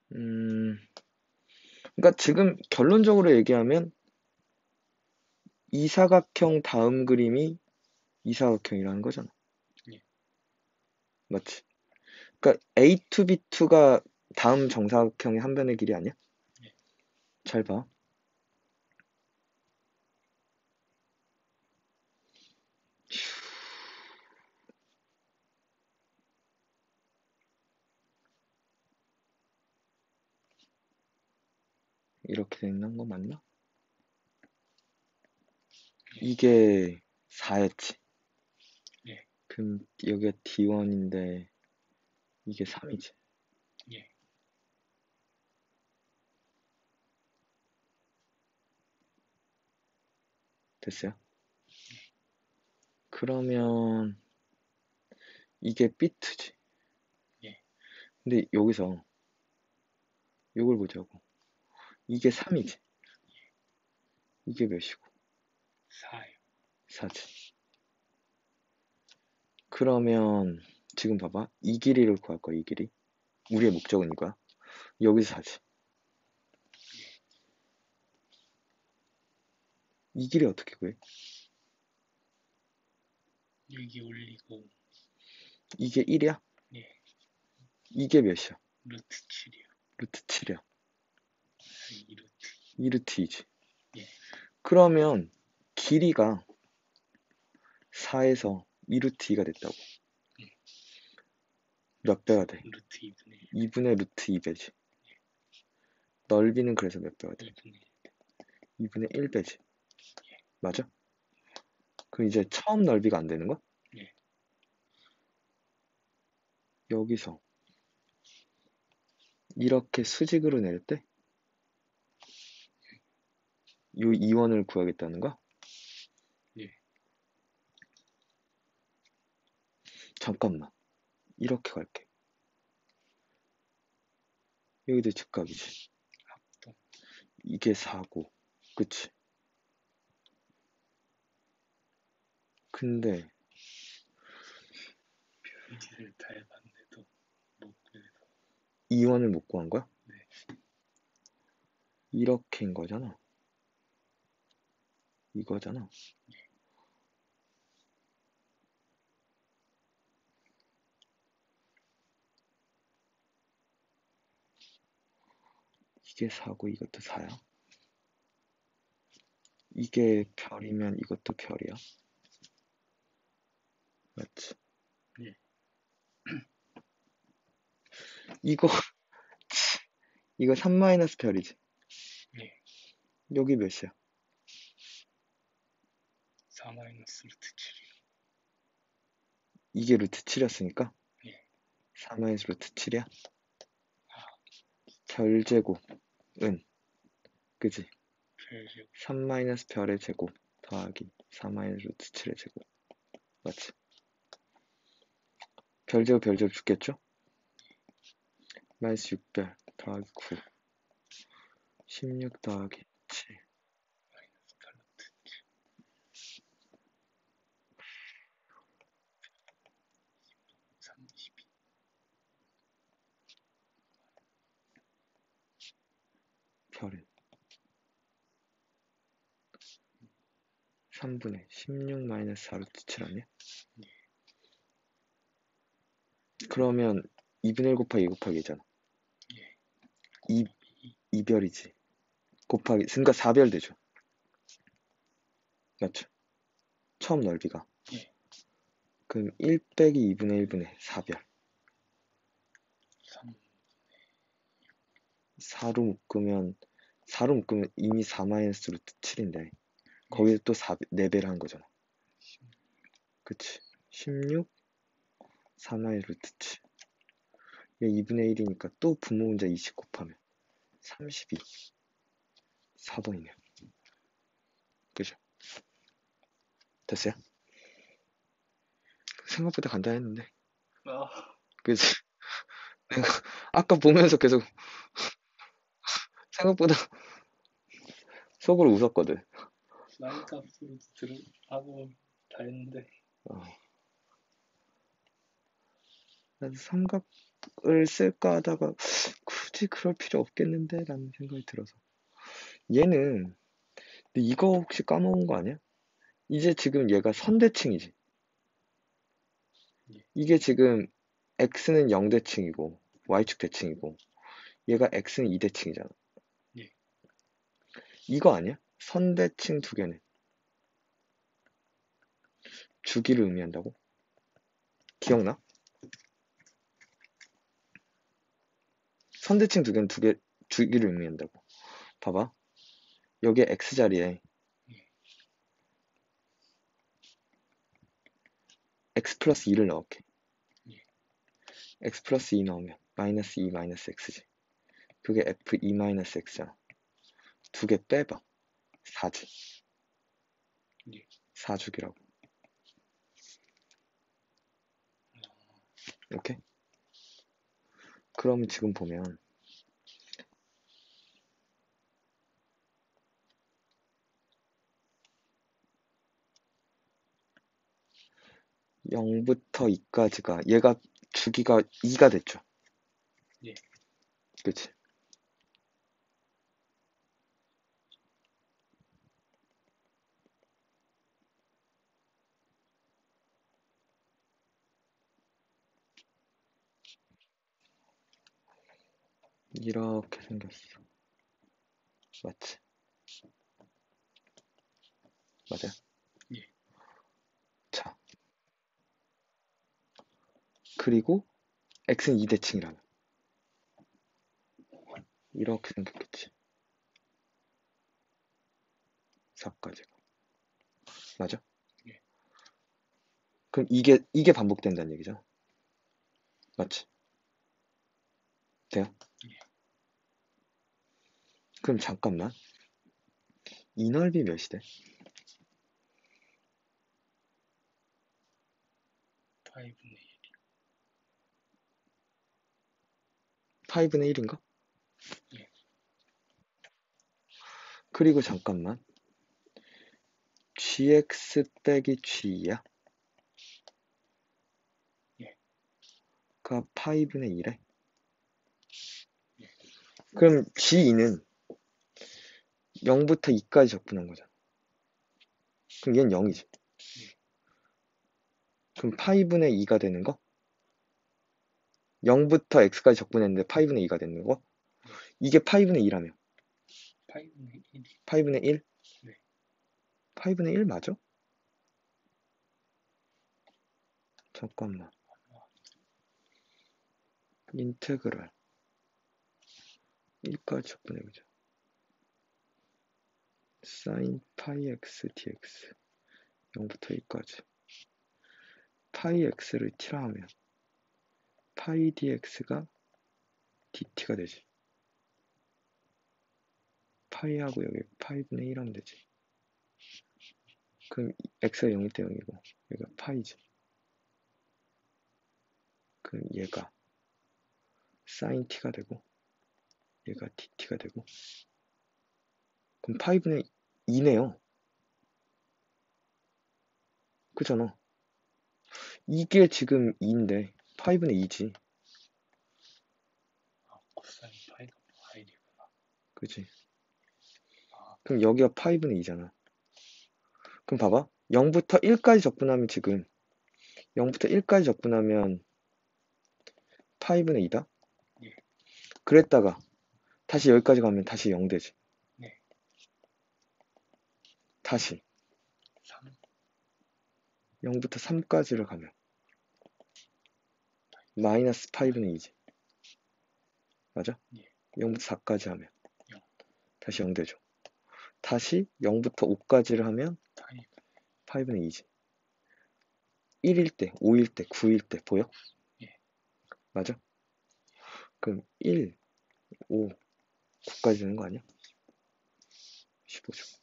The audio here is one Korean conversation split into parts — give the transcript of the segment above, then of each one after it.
그러니까 지금 결론적으로 얘기하면 이 사각형 다음 그림이 이 사각형이라는 거잖아. 예. 맞지? 그러니까 A2, B2가 다음 정사각형의 한 변의 길이 아니야? 예. 잘 봐. 이렇게 돼 있는 거 맞나? 이게 4였지. 예. 그럼 여기가 D1인데 이게 3이지. 예. 됐어요? 그러면 이게 비트지. 예. 근데 여기서 이걸 보자고. 이게 3이지. 이게 몇이고? 4요. 4지. 그러면 지금 봐봐. 이 길이를 구할 거야, 이 길이. 우리의 목적은 이거야. 여기서 4지. 이 길이 어떻게 구해? 여기 올리고 이게 1이야? 예. 이게 몇이야? 루트 7이요. 루트 7이야. 2루트. 2루트 2지. 예. 그러면 길이가 4에서 2루트 2가 됐다고. 몇 배가 돼? 루트 2분의 2분의 루트 2배지. 넓이는 그래서 몇 배가 돼? 2분의 2분의 1배지. 맞아? 그럼 이제 처음 넓이가 안 되는 거야? 예. 여기서 이렇게 수직으로 내릴 때 이 2원을 구하겠다는 거야? 예. 잠깐만. 이렇게 갈게. 여기도 직각이지. 합동. 이게 4고. 그치? 근데 별지를 다 해봤는데도 못 구해서. 2원을 못 구한 거야? 네. 이렇게인 거잖아. 이거잖아. 이게 4고 이것도 4야. 이게 별이면 이것도 별이야. 맞지? 예. 이거 이거 3 마이너스 별이지. 예. 여기 몇이야? 4 마이너스 루트 7이요. 이게 루트 7이었으니까 예. 4 마이너스 루트 7이야. 아, 별제곱은 그지? 별제곱. 3 마이너스 별의 제곱 더하기 4 마이너스 루트 7의 제곱. 맞지? 별제곱 별제곱 죽겠죠? 마이너스 6별 더하기 9 16 더하기 7 마이너스 8 루트 32. 별은 3분의 16 마이너스 4 루트 7 아니야? 예. 그러면 2분의 1 곱하기 2 곱하기 2잖아. 예. 2별이지. 곱하기 그러니까 4별 되죠. 맞죠? 처음 넓이가. 예. 그럼 1 빼기 2분의 1분의 4별. 3. 4로 묶으면 이미 4 마이너스 루트 7인데 거기서 또 4배를 한 거잖아. 그치? 16 4 마이너스 루트 7. 얘 2분의 1이니까 또 분모 문자 20 곱하면 32. 4번이네요. 그죠? 됐어요? 생각보다 간단했는데. 아, 그치? 내가 아까 보면서 계속 생각보다 속으로 웃었거든. 사인 값으로 하고 다 했는데. 어. 나도 삼각을 쓸까 하다가 굳이 굳이 그럴 필요 없겠는데 라는 생각이 들어서. 얘는 근데 이거 혹시 까먹은 거 아니야? 이제 지금 얘가 선대칭이지. 예. 이게 지금 x는 0대칭이고 y축 대칭이고 얘가 x는 2대칭이잖아. 예. 이거 아니야? 선대칭 두 개는 주기를 의미한다고? 기억나? 선대칭 두 개는 주기를 의미한다고. 봐봐. 여기에 x 자리에 x 플러스 2를 넣을게. 예. x 플러스 2 넣으면 마이너스 2 마이너스 x지. 그게 f2 마이너스 x잖아. 두 개 빼봐. 4지. 예. 4주기라고. 오케이? 그러면 지금 보면 0부터 2까지가 얘가 주기가 2가 됐죠. 예. 그치? 이렇게 생겼어. 맞지? 맞아? 예. 자. 그리고 x는 2대칭이라면 이렇게 생겼겠지. 4까지가. 맞아? 예. 그럼 이게 반복된다는 얘기죠. 맞지? 돼요? 예. 그럼 잠깐만. 이 넓이 몇이 돼? 파이분의 1. 파이분의 1인가? 예. 그리고 잠깐만. gx 빼기 g야? 예. 가 파이분의 1에? 예. 그럼 g2는 0부터 2까지 적분한 거잖아. 그럼 얘는 0이지. 예. 그럼 파이분의 2가 되는 거? 0부터 x까지 적분했는데 파이분의 2가 되는 거? 예. 이게 파이분의 2라며. 파이분의 1이. 파이분의 1? 네. 파이분의 1 맞아? 잠깐만. 인테그랄 1까지 적분해보자. sin 파이 x dx 0부터 2까지 파이 x를 t라 하면 파이 dx가 dt가 되지. 파이하고 여기 파이분의 1 하면 되지. 그럼 x가 0일 때 0이고 여기가 파이지. 그럼 얘가 sin t가 되고 얘가 dt가 되고 그럼 파이분의 2네요. 그잖아. 이게 지금 2인데 파이분의 2지. 아, 코사인 파이가 파이구나. 그치? 아, 그럼 여기가 파이분의 2잖아. 그럼 봐봐. 0부터 1까지 적분하면 지금 0부터 1까지 적분하면 파이분의 2다. 예. 그랬다가 다시 여기까지 가면 다시 0 되지. 네. 다시 3. 0부터 3까지를 가면 마이너스 파이분의 2지. 맞아? 예. 0부터 4까지 하면 0. 다시 0 되죠. 다시 0부터 5까지를 하면 파이. 파이분의 2지. 1일 때, 5일 때, 9일 때 보여? 예. 맞아? 그럼 1, 5, 9까지 되는 거 아니야? 15죠.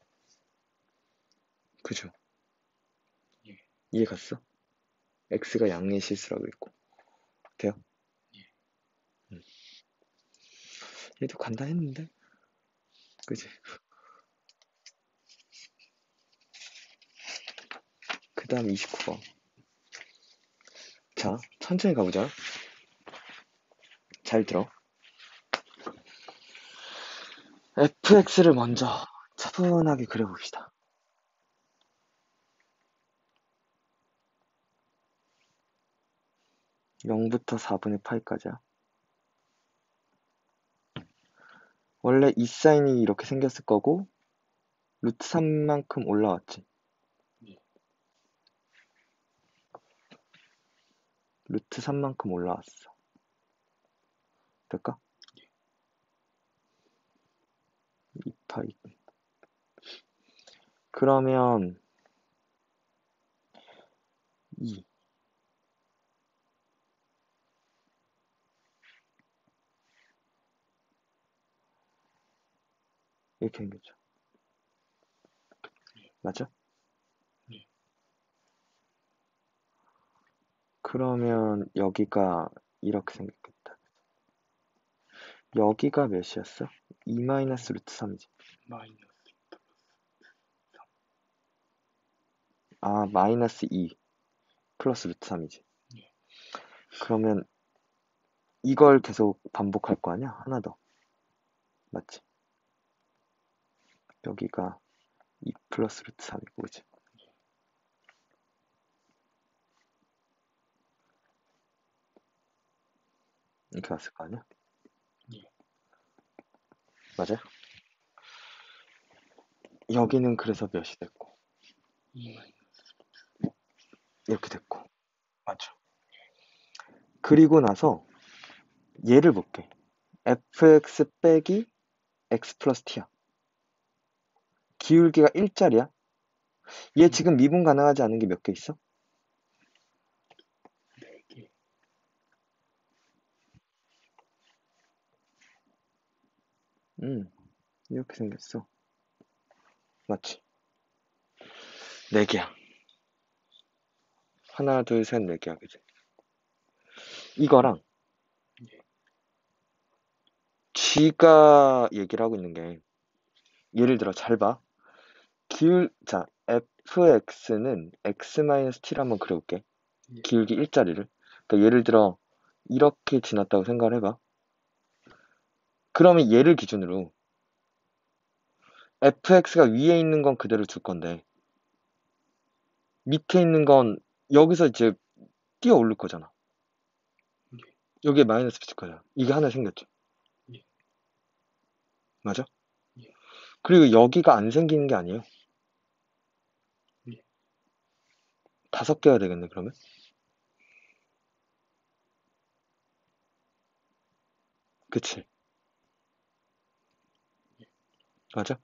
그죠? 예. 이해 갔어? x가 양의 실수라고 했고. 돼요? 예. 얘도 간단했는데? 그지? 그 다음 29번. 자, 천천히 가보자. 잘 들어. fx를 먼저 차분하게 그려봅시다. 0부터 4분의 파이까지야. 원래 이 사인이 이렇게 생겼을 거고 루트 3만큼 올라왔지. 예. 루트 3만큼 올라왔어. 될까? 2파이. 그러면 2 이렇게 생겼죠. 맞아? 예. 그러면 여기가 이렇게 생겼겠다. 여기가 몇이었어? 2 마이너스 루트 3이지. 마이너스 아, 마이너스 2 플러스 루트 3이지. 예. 그러면 이걸 계속 반복할 거 아니야? 하나 더. 맞지? 여기가 2 플러스 루트 3이고, 그지? 이렇게 왔을 거 아니야? 예. 맞아요? 여기는 그래서 몇이 됐고, 2 마이너스 이렇게 됐고. 맞죠? 그리고 나서 얘를 볼게. fx 빼기 x 플러스 t야. 기울기가 1짜리야. 얘 지금 미분 가능하지 않은 게 몇 개 있어? 4개. 이렇게 생겼어. 맞지? 4개야. 하나, 둘, 셋, 4개야, 그지? 이거랑 예. G가 얘기를 하고 있는 게, 예를 들어 잘 봐. 자, fx는 x-t를 한번 그려볼게. 예. 기울기 1짜리를. 그러니까 예를 들어 이렇게 지났다고 생각을 해봐. 그러면 얘를 기준으로 fx가 위에 있는 건 그대로 줄 건데 밑에 있는 건 여기서 이제 뛰어 오를 거잖아. 예. 여기에 마이너스 붙일 거잖아. 이게 하나 생겼죠. 예. 맞아? 예. 그리고 여기가 안 생기는 게 아니에요. 예. 5개가 되겠네, 그러면? 그치? 맞아?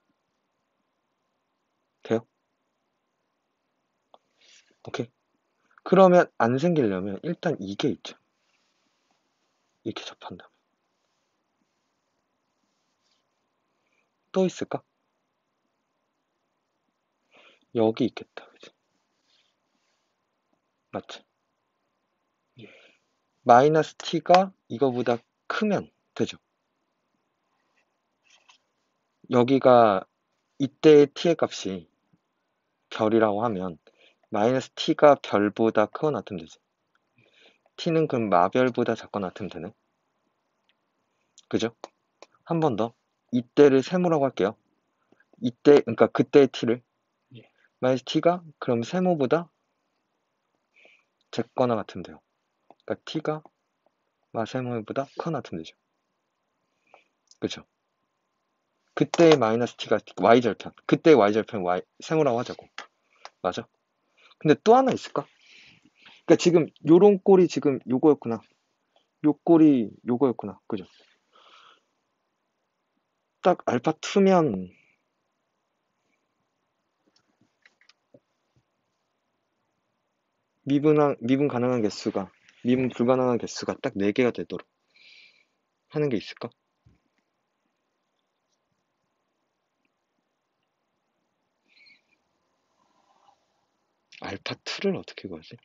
돼요? 오케이. 그러면 안 생기려면 일단 이게 있죠. 이렇게 접한다면. 또 있을까? 여기 있겠다. 그치? 맞지? 예. 마이너스 t가 이거보다 크면 되죠. 여기가 이때의 t의 값이 별이라고 하면 마이너스 t가 별보다 크거나 같으면 되지. t는 그럼 마별보다 작거나 같으면 되네. 그죠? 한 번 더. 이때를 세모라고 할게요. 이때, 그러니까 그때의 t를. 예. 마이너스 t가 그럼 세모보다 작거나 같으면 돼요. 그러니까 t가 마세모보다 크거나 같으면 되죠. 그죠? 그때의 마이너스 t가 y절편. 그때의 y절편 세모라고 하자고. 맞아? 근데 또 하나 있을까? 그러니까 지금 요런 꼴이 지금 요거였구나. 요 꼴이 요거였구나. 그죠? 딱 알파 2면 미분 가능한 개수가 미분 불가능한 개수가 딱 4개가 되도록 하는 게 있을까? 알파 2를 어떻게 구하지?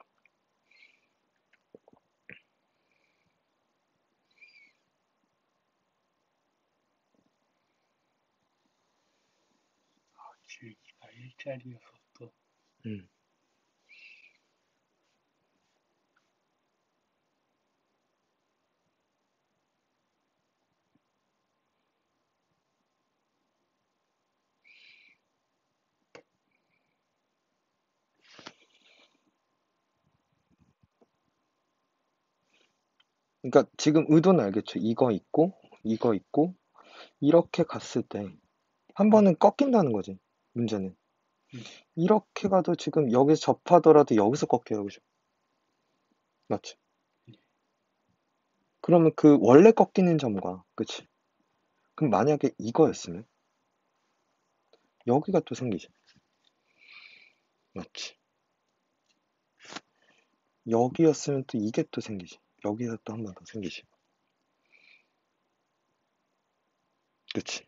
줄기가 1짜리여서 또 음. 그러니까 지금 의도는 알겠죠? 이거 있고, 이렇게 갔을 때, 한 번은 꺾인다는 거지, 문제는. 이렇게 가도 지금 여기서 접하더라도 여기서 꺾여요, 그죠? 맞지? 그러면 그 원래 꺾이는 점과, 그치? 그럼 만약에 이거였으면, 여기가 또 생기지. 맞지? 여기였으면 또 이게 또 생기지. 여기서 또 한 번 더 생기지. 그치?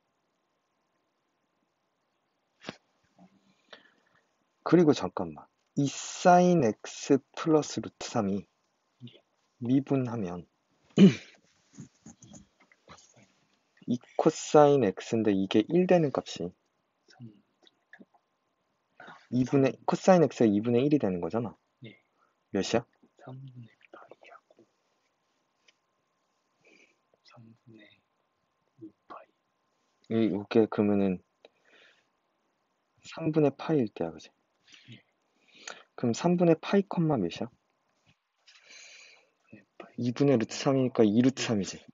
그리고 잠깐만. 이 사인 x 플러스 루트 3이 미분하면 이 코사인 x인데 이게 1 되는 값이 2분의 코사인 x가 2분의 1이 되는 거잖아. 네. 몇이야? 3분의 파이하고 3분의 5파이. 이게 그러면은 3분의 파이일 때야, 그지? 네. 그럼 3분의 파이 컴마 몇이야? 네, 파이. 2분의 루트 3이니까 2 루트 3이지.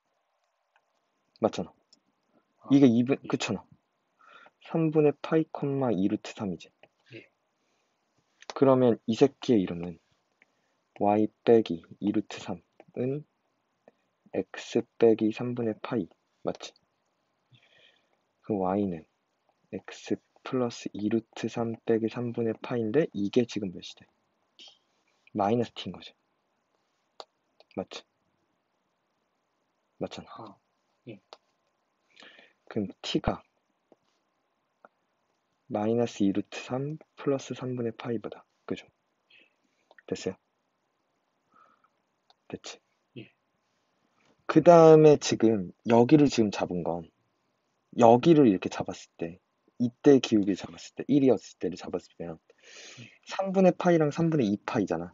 맞잖아. 아, 이게 2분, 예. 그렇잖아. 3분의 파이 컴마 2 루트 3이지. 예. 그러면 이 새끼의 이름은 y 빼기 2 루트 3은 x 빼기 3분의 파이. 맞지? 그 y는 x 플러스 2 루트 3 빼기 3분의 파인데 이게 지금 몇이 돼? 마이너스 t인 거지. 맞지? 맞잖아. 아, 예. 그럼 t가 마이너스 2 루트 3 플러스 3분의 파이보다. 그죠? 됐어요? 됐지? 예. 그 다음에 지금 여기를 지금 잡은 건 여기를 이렇게 잡았을 때 이때 기울기를 잡았을 때 1이었을 때를 잡았을 때면 3분의 파이랑 3분의 2 파이잖아.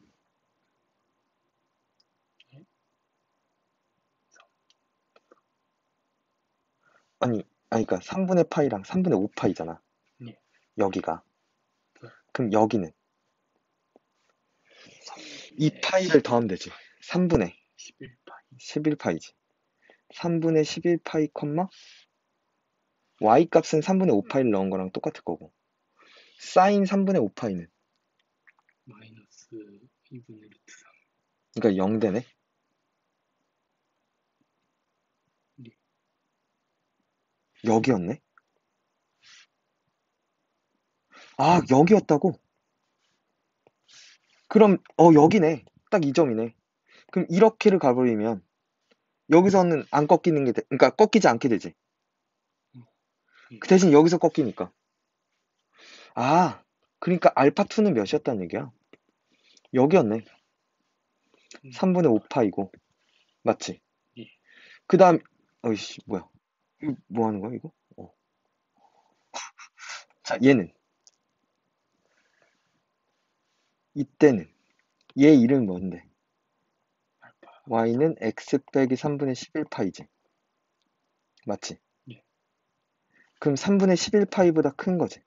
아니, 그러니까 3분의 파이랑 3분의 5 파이잖아. 네. 여기가. 네. 그럼 여기는 이 파이를 더하면 되지. 3분의 11파이. 11파이지. 3분의 11파이 컴마 y 값은 3분의 5파이를 넣은 거랑 똑같을 거고 사인 3분의 5파이는 마이너스 2분의 루트 3. 그러니까 0되네. 네. 여기였네. 아, 여기였다고? 그럼 여기네. 딱 이 점이네. 그럼 이렇게를 가버리면 여기서는 안 꺾이는 게 돼. 그러니까 꺾이지 않게 되지. 그 대신 여기서 꺾이니까. 아, 그러니까 알파2는 몇이었다는 얘기야? 여기였네. 3분의 5파이고. 맞지? 예. 그 다음, 어이씨, 뭐야. 이거 뭐 하는 거야, 이거? 자, 얘는. 이때는. 얘 이름이 뭔데? 알파. y는 x 빼기 3분의 11파이지. 맞지? 예. 그럼 3분의 11파이보다 큰 거지.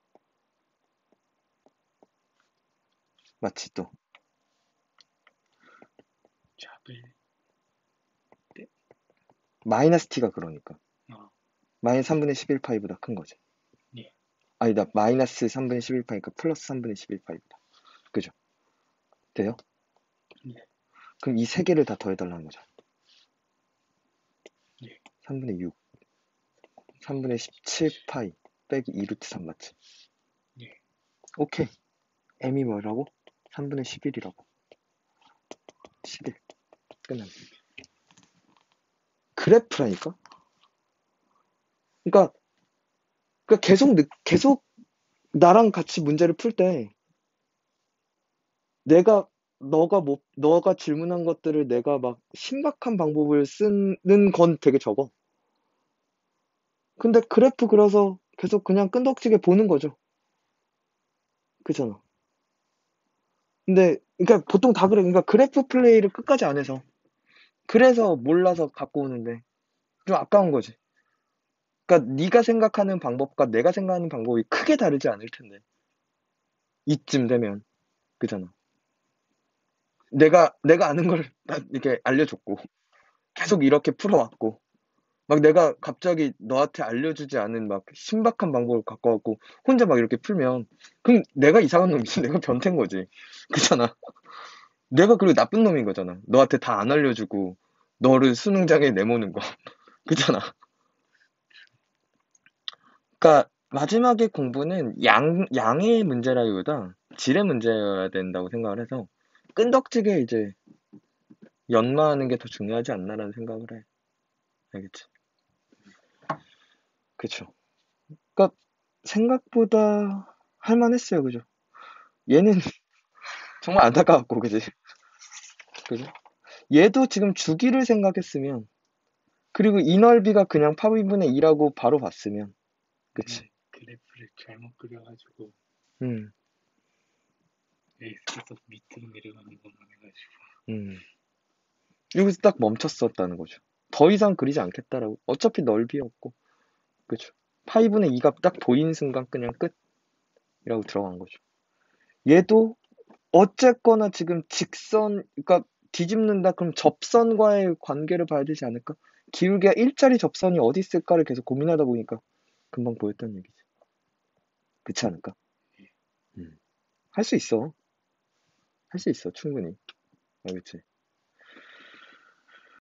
맞지, 또. 잡을 때. 마이너스 t가 그러니까. 아, 마이너스 3분의 11파이보다 큰 거지. 예. 아니다, 마이너스 3분의 11파이니까 플러스 3분의 11파이보다. 그죠? 돼요? 예. 그럼 이 세 개를 다 더해달라는 거죠. 예. 3분의 6, 3분의 17파이 빼기 2 루트 3 맞지? 예. 오케이. m이 뭐라고? 3분의 11이라고. 11. 끝났네. 그래프라니까? 그러니까, 계속 나랑 같이 문제를 풀 때 내가 너가 질문한 것들을 내가 막 신박한 방법을 쓰는 건 되게 적어. 근데 그래프 그려서 계속 그냥 끈덕지게 보는 거죠. 그잖아. 근데 그러니까 보통 다 그래. 그러니까 그래프 플레이를 끝까지 안 해서 그래서 몰라서 갖고 오는데 좀 아까운 거지. 그러니까 네가 생각하는 방법과 내가 생각하는 방법이 크게 다르지 않을 텐데 이쯤 되면 그잖아. 내가 아는 걸 딱 이렇게 알려줬고, 계속 이렇게 풀어왔고, 막 내가 갑자기 너한테 알려주지 않은 막 신박한 방법을 갖고 왔고, 혼자 막 이렇게 풀면, 그럼 내가 이상한 놈이지. 내가 변태인 거지. 그잖아. 내가 그리고 나쁜 놈인 거잖아. 너한테 다 안 알려주고, 너를 수능장에 내모는 거. 그잖아. 그러니까 마지막에 공부는 양의 문제라기보다 질의 문제여야 된다고 생각을 해서 끈덕지게 이제 연마하는 게 더 중요하지 않나라는 생각을 해. 알겠지? 그쵸. 그러니까 생각보다 할만했어요. 그죠? 얘는 정말 안타까웠고, 그지? 그죠? 얘도 지금 주기를 생각했으면, 그리고 이 넓이가 그냥 파비분의 2라고 바로 봤으면, 그치? 그래프를 잘못 그려가지고 음, X에서 밑으로 내려가는 것만 해가지고. 음. 여기서 딱 멈췄었다는 거죠. 더 이상 그리지 않겠다라고. 어차피 넓이였고, 그죠? 파이분의 2가 딱 보이는 순간 그냥 끝이라고 들어간 거죠. 얘도 어쨌거나 지금 직선, 그러니까 뒤집는다 그럼 접선과의 관계를 봐야 되지 않을까? 기울기가 일자리 접선이 어디 있을까를 계속 고민하다 보니까 금방 보였던 얘기지. 그렇지 않을까? 할 수 있어. 할 수 있어, 충분히. 알겠지?